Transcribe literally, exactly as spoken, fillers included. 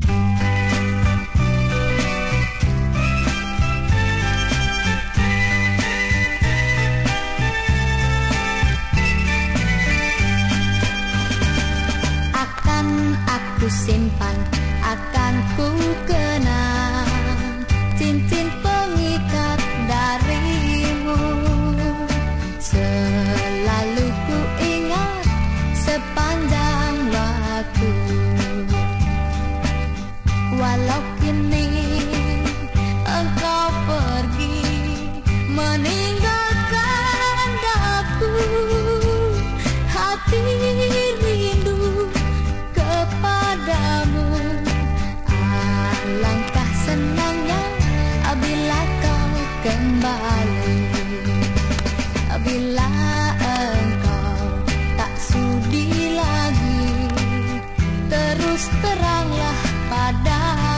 Aku simpan, akan ku kenang cincin pengikat darimu. Selalu ku ingat sepanjang waktu. Walau kini engkau pergi meninggalkan daku, hati rindu kepadamu. Alangkah senangnya bila kau kembali, bila engkau tak sudi lagi, terus teranglah pada